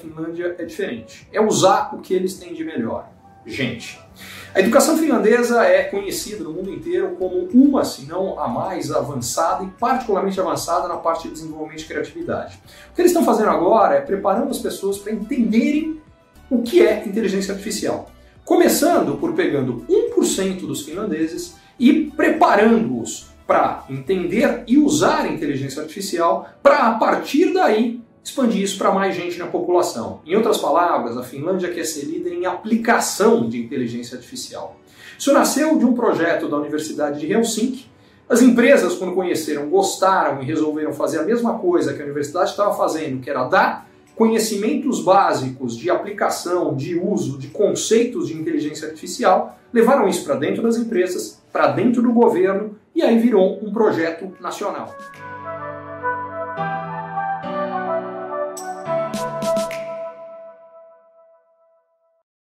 Finlândia é diferente. É usar o que eles têm de melhor. Gente. A educação finlandesa é conhecida no mundo inteiro como uma, se não a mais avançada e particularmente avançada na parte de desenvolvimento de criatividade. O que eles estão fazendo agora é preparando as pessoas para entenderem o que é inteligência artificial. Começando por pegando 1% dos finlandeses e preparando-os para entender e usar a inteligência artificial para, a partir daí, expandir isso para mais gente na população. Em outras palavras, a Finlândia quer ser líder em aplicação de inteligência artificial. Isso nasceu de um projeto da Universidade de Helsinki. As empresas, quando conheceram, gostaram e resolveram fazer a mesma coisa que a universidade estava fazendo, que era dar conhecimentos básicos de aplicação, de uso, de conceitos de inteligência artificial, levaram isso para dentro das empresas, para dentro do governo, e aí virou um projeto nacional.